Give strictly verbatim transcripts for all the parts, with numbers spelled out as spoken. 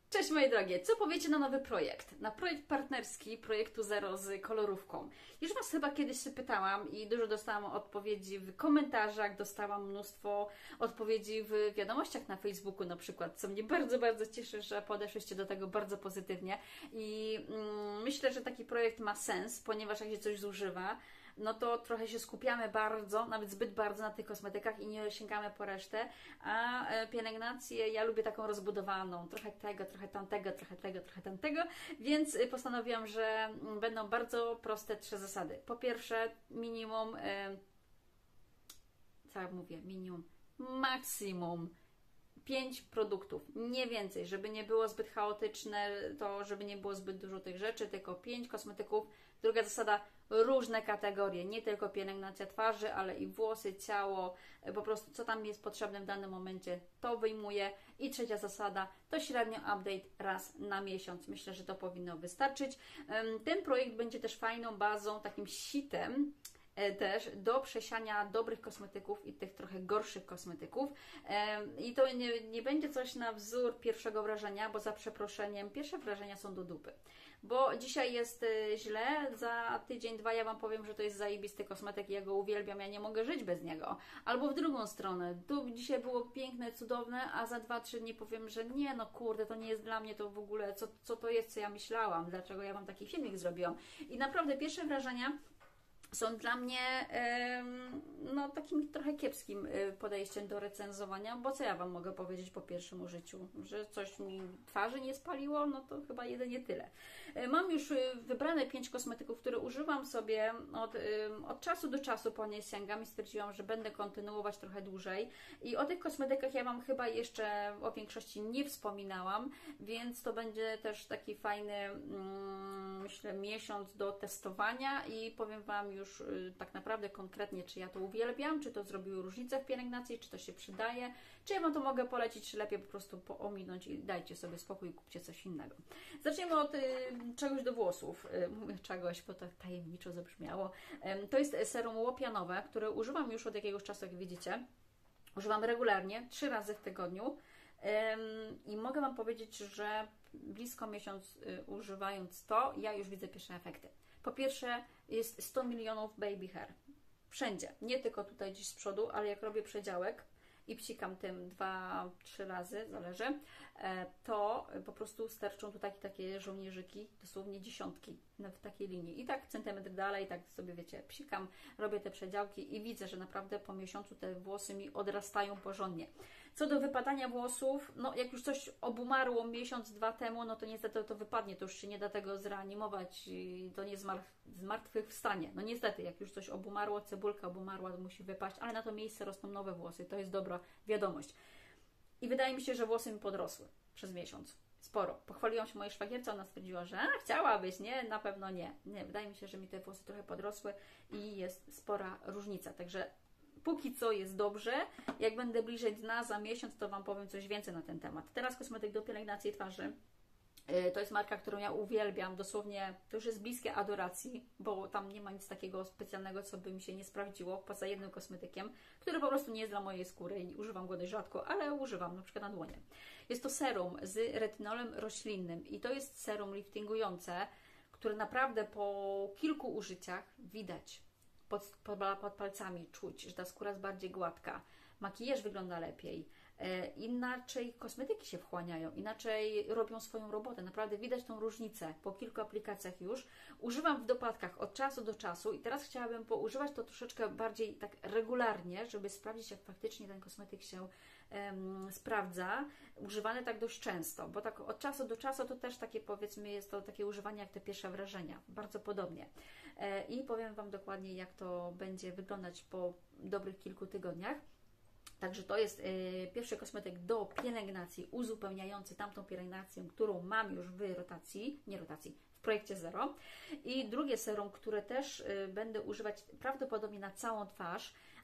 Cześć moje drogie, co powiecie na nowy projekt? Na projekt partnerski projektu Zero z kolorówką. Już Was chyba kiedyś się pytałam i dużo dostałam odpowiedzi w komentarzach, dostałam mnóstwo odpowiedzi w wiadomościach na Facebooku na przykład, co mnie bardzo, bardzo cieszy, że podeszłyście do tego bardzo pozytywnie i mm, myślę, że taki projekt ma sens, ponieważ jak się coś zużywa, no to trochę się skupiamy bardzo, nawet zbyt bardzo na tych kosmetykach i nie sięgamy po resztę, a pielęgnację ja lubię taką rozbudowaną, trochę tego, trochę tamtego, trochę tego, trochę tamtego, więc postanowiłam, że będą bardzo proste trzy zasady. Po pierwsze, minimum, co ja mówię, minimum, maksimum pięć produktów, nie więcej, żeby nie było zbyt chaotyczne, to żeby nie było zbyt dużo tych rzeczy, tylko pięć kosmetyków. Druga zasada, różne kategorie, nie tylko pielęgnacja twarzy, ale i włosy, ciało, po prostu co tam jest potrzebne w danym momencie, to wyjmuję. I trzecia zasada, to średnio update raz na miesiąc. Myślę, że to powinno wystarczyć. Ten projekt będzie też fajną bazą, takim sitem też do przesiania dobrych kosmetyków i tych trochę gorszych kosmetyków. I to nie, nie będzie coś na wzór pierwszego wrażenia, bo za przeproszeniem pierwsze wrażenia są do dupy. Bo dzisiaj jest źle, za tydzień, dwa ja Wam powiem, że to jest zajebisty kosmetyk i ja go uwielbiam, ja nie mogę żyć bez niego. Albo w drugą stronę, tu dzisiaj było piękne, cudowne, a za dwa, trzy dni powiem, że nie, no kurde, to nie jest dla mnie to w ogóle, co, co to jest, co ja myślałam, dlaczego ja Wam taki filmik zrobiłam. I naprawdę pierwsze wrażenia są dla mnie no, takim trochę kiepskim podejściem do recenzowania, bo co ja Wam mogę powiedzieć po pierwszym użyciu? Że coś mi twarzy nie spaliło? No to chyba jedynie tyle. Mam już wybrane pięć kosmetyków, które używam sobie od, od czasu do czasu, po nie sięgam i stwierdziłam, że będę kontynuować trochę dłużej. I o tych kosmetykach ja Wam chyba jeszcze o większości nie wspominałam, więc to będzie też taki fajny, myślę, miesiąc do testowania i powiem Wam już tak naprawdę konkretnie, czy ja to uwielbiam, czy to zrobiło różnicę w pielęgnacji, czy to się przydaje, czy ja Wam to mogę polecić, czy lepiej po prostu ominąć i dajcie sobie spokój i kupcie coś innego. Zaczniemy od y, czegoś do włosów. Y, mówię czegoś, bo tak tajemniczo zabrzmiało. Y, to jest serum łopianowe, które używam już od jakiegoś czasu, jak widzicie. Używam regularnie, trzy razy w tygodniu. I mogę Wam powiedzieć, że blisko miesiąc y, używając to, ja już widzę pierwsze efekty. Po pierwsze jest sto milionów baby hair. Wszędzie. Nie tylko tutaj gdzieś z przodu, ale jak robię przedziałek i psikam tym dwa, trzy razy, zależy, to po prostu sterczą tu takie, takie żołnierzyki, dosłownie dziesiątki w takiej linii. I tak centymetr dalej, tak sobie wiecie, psikam, robię te przedziałki i widzę, że naprawdę po miesiącu te włosy mi odrastają porządnie. Co do wypadania włosów, no jak już coś obumarło miesiąc, dwa temu, no to niestety to wypadnie, to już się nie da tego zreanimować i to nie zmartwychwstanie. No niestety, jak już coś obumarło, cebulka obumarła, to musi wypaść, ale na to miejsce rosną nowe włosy, to jest dobra wiadomość. I wydaje mi się, że włosy mi podrosły przez miesiąc. Sporo. Pochwaliłam się mojej szwagierce, ona stwierdziła, że a, chciałabyś, nie? Na pewno nie. Nie, wydaje mi się, że mi te włosy trochę podrosły i jest spora różnica. Także póki co jest dobrze. Jak będę bliżej dna za miesiąc, to Wam powiem coś więcej na ten temat. Teraz kosmetyk do pielęgnacji twarzy. To jest marka, którą ja uwielbiam, dosłownie to już jest bliskie adoracji, bo tam nie ma nic takiego specjalnego, co by mi się nie sprawdziło, poza jednym kosmetykiem, który po prostu nie jest dla mojej skóry i używam go dość rzadko, ale używam na przykład na dłonie. Jest to serum z retynolem roślinnym i to jest serum liftingujące, które naprawdę po kilku użyciach widać pod, pod, pod palcami, czuć, że ta skóra jest bardziej gładka, makijaż wygląda lepiej, inaczej kosmetyki się wchłaniają, inaczej robią swoją robotę. Naprawdę widać tą różnicę po kilku aplikacjach już. Używam w dopadkach od czasu do czasu i teraz chciałabym poużywać to troszeczkę bardziej tak regularnie, żeby sprawdzić, jak faktycznie ten kosmetyk się um, sprawdza. Używany tak dość często, bo tak od czasu do czasu to też takie, powiedzmy, jest to takie używanie jak te pierwsze wrażenia. Bardzo podobnie. E, I powiem Wam dokładnie, jak to będzie wyglądać po dobrych kilku tygodniach. Także to jest y, pierwszy kosmetyk do pielęgnacji, uzupełniający tamtą pielęgnację, którą mam już w rotacji, nie rotacji, w projekcie Zero. I drugie serum, które też y, będę używać prawdopodobnie na całą twarz,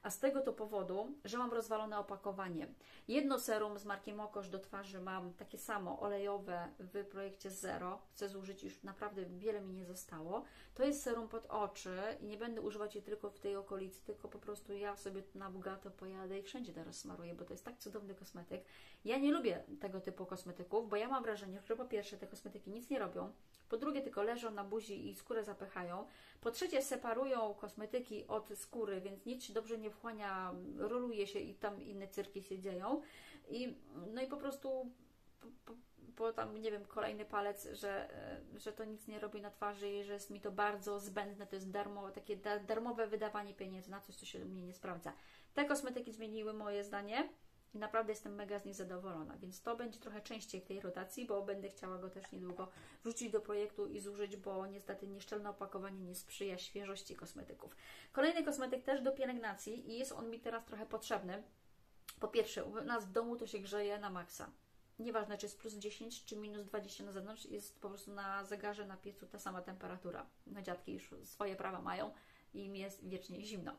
a z tego to powodu, że mam rozwalone opakowanie. Jedno serum z marki Mokosz do twarzy mam takie samo, olejowe w projekcie Zero. Chcę zużyć, już naprawdę wiele mi nie zostało. To jest serum pod oczy i nie będę używać je tylko w tej okolicy, tylko po prostu ja sobie na bogato pojadę i wszędzie teraz smaruję, bo to jest tak cudowny kosmetyk. Ja nie lubię tego typu kosmetyków, bo ja mam wrażenie, że po pierwsze te kosmetyki nic nie robią, po drugie tylko leżą na buzi i skórę zapychają, po trzecie separują kosmetyki od skóry, więc nic się dobrze nie wchłania, roluje się i tam inne cyrki się dzieją. I, no i po prostu po, po, po tam, nie wiem, kolejny palec, że, że to nic nie robi na twarzy i że jest mi to bardzo zbędne, to jest darmowe, takie da, darmowe wydawanie pieniędzy na coś, co się u mnie nie sprawdza. Te kosmetyki zmieniły moje zdanie i naprawdę jestem mega z nich zadowolona, więc to będzie trochę częściej w tej rotacji, bo będę chciała go też niedługo wrzucić do projektu i zużyć, bo niestety nieszczelne opakowanie nie sprzyja świeżości kosmetyków. Kolejny kosmetyk też do pielęgnacji i jest on mi teraz trochę potrzebny. Po pierwsze, u nas w domu to się grzeje na maksa. Nieważne, czy jest plus dziesięć, czy minus dwadzieścia na zewnątrz, jest po prostu na zegarze, na piecu ta sama temperatura. No dziadki już swoje prawa mają i mi jest wiecznie zimno.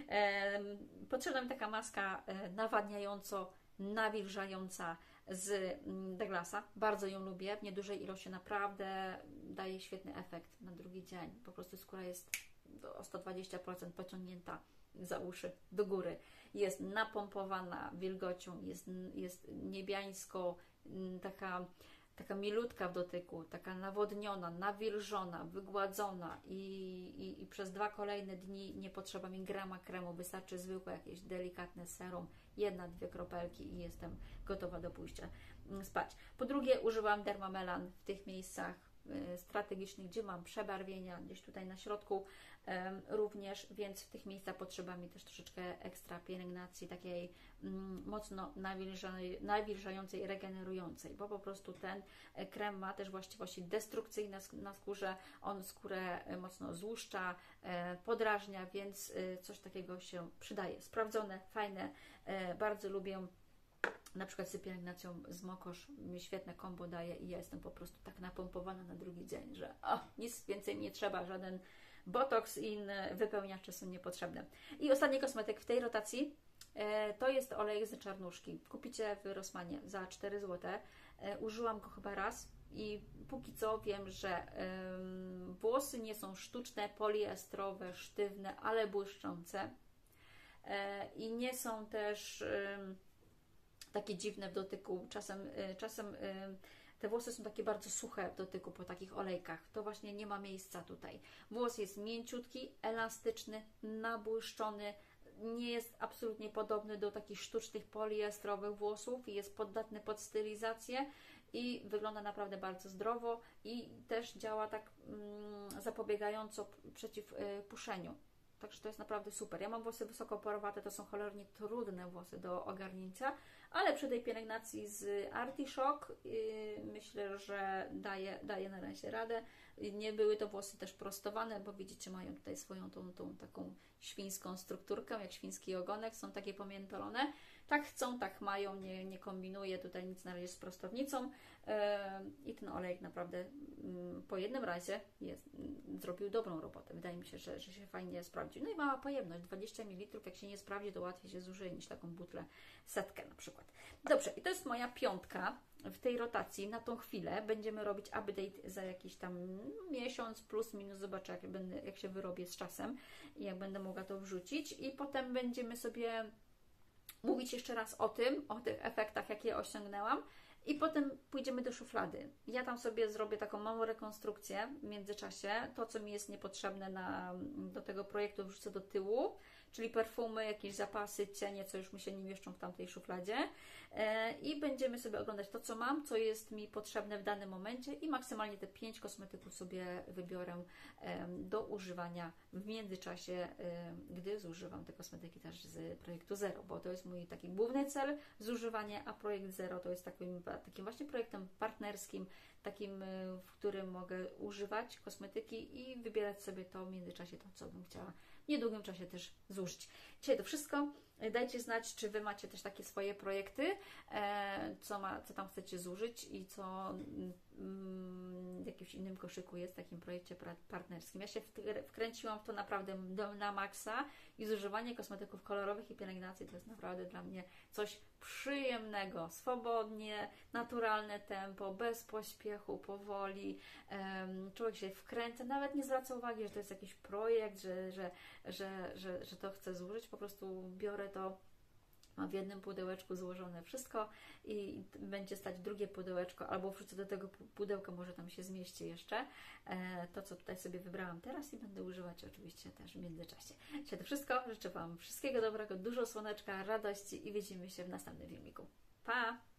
E, potrzebna mi taka maska e, nawadniająco, nawilżająca z Douglasa. Bardzo ją lubię. W niedużej ilości naprawdę daje świetny efekt na drugi dzień. Po prostu skóra jest o sto dwadzieścia procent pociągnięta za uszy do góry. Jest napompowana wilgocią, jest, jest niebiańsko, taka, taka milutka w dotyku, taka nawodniona, nawilżona, wygładzona i, i, i przez dwa kolejne dni nie potrzeba mi grama kremu, wystarczy zwykłe jakieś delikatne serum, jedna, dwie kropelki i jestem gotowa do pójścia spać. Po drugie, używam Dermamelan w tych miejscach strategicznych, gdzie mam przebarwienia, gdzieś tutaj na środku um, również, więc w tych miejscach potrzeba mi też troszeczkę ekstra pielęgnacji, takiej um, mocno nawilżającej, regenerującej, bo po prostu ten krem ma też właściwości destrukcyjne na skórze, on skórę mocno złuszcza, e, podrażnia, więc e, coś takiego się przydaje. Sprawdzone, fajne, e, bardzo lubię. Na przykład z pielęgnacją z Mokosz mi świetne kombo daje i ja jestem po prostu tak napompowana na drugi dzień, że o, nic więcej mi nie trzeba, żaden botoks i inne wypełniacze są niepotrzebne. I ostatni kosmetyk w tej rotacji e, to jest olej z czarnuszki. Kupicie w Rossmanie za cztery złote. E, użyłam go chyba raz i póki co wiem, że e, włosy nie są sztuczne, poliestrowe, sztywne, ale błyszczące e, i nie są też e, takie dziwne w dotyku. Czasem, czasem te włosy są takie bardzo suche w dotyku po takich olejkach. To właśnie nie ma miejsca tutaj. Włos jest mięciutki, elastyczny, nabłyszczony. Nie jest absolutnie podobny do takich sztucznych poliestrowych włosów. Jest poddatny pod stylizację i wygląda naprawdę bardzo zdrowo i też działa tak mm, zapobiegająco przeciw y, puszeniu. Także to jest naprawdę super. Ja mam włosy wysoko porowate, to są cholernie trudne włosy do ogarnięcia, ale przy tej pielęgnacji z Artishock yy, myślę, że daje, daje na razie radę. Nie były to włosy też prostowane, bo widzicie, mają tutaj swoją tą, tą taką świńską strukturkę, jak świński ogonek, są takie pomiętolone. Tak chcą, tak mają, nie, nie kombinuję tutaj nic na razie z prostownicą yy, i ten olejek naprawdę yy, po jednym razie jest, yy, zrobił dobrą robotę. Wydaje mi się, że, że się fajnie sprawdził. No i mała pojemność, dwadzieścia mililitrów, jak się nie sprawdzi, to łatwiej się zużyje niż taką butlę setkę na przykład. Dobrze, i to jest moja piątka w tej rotacji na tą chwilę. Będziemy robić update za jakiś tam miesiąc, plus minus, zobaczę jak, będę, jak się wyrobię z czasem i jak będę mogła to wrzucić i potem będziemy sobie mówić jeszcze raz o tym, o tych efektach, jakie osiągnęłam i potem pójdziemy do szuflady. Ja tam sobie zrobię taką małą rekonstrukcję w międzyczasie. To, co mi jest niepotrzebne na, do tego projektu, wrzucę do tyłu, czyli perfumy, jakieś zapasy, cienie, co już mi się nie mieszczą w tamtej szufladzie e, i będziemy sobie oglądać to, co mam, co jest mi potrzebne w danym momencie i maksymalnie te pięć kosmetyków sobie wybiorę e, do używania w międzyczasie, e, gdy zużywam te kosmetyki też z projektu Zero, bo to jest mój taki główny cel, zużywanie, a projekt Zero to jest takim, takim właśnie projektem partnerskim, takim, w którym mogę używać kosmetyki i wybierać sobie to w międzyczasie to, co bym chciała w niedługim czasie też zużyć. Dzisiaj to wszystko. Dajcie znać, czy Wy macie też takie swoje projekty, e, co, ma, co tam chcecie zużyć i co mm, w jakimś innym koszyku jest w takim projekcie partnerskim. Ja się wkręciłam w to naprawdę do, na maksa i zużywanie kosmetyków kolorowych i pielęgnacji to jest naprawdę dla mnie coś przyjemnego, swobodnie, naturalne tempo, bez pośpiechu, powoli. Um, człowiek się wkręca, nawet nie zwraca uwagi, że to jest jakiś projekt, że, że, że, że, że to chcę zużyć, po prostu biorę to, mam w jednym pudełeczku złożone wszystko i będzie stać drugie pudełeczko, albo wrzucę do tego pudełka, może tam się zmieści jeszcze e, to, co tutaj sobie wybrałam teraz i będę używać oczywiście też w międzyczasie. Dzisiaj to wszystko. Życzę Wam wszystkiego dobrego, dużo słoneczka, radości i widzimy się w następnym filmiku. Pa!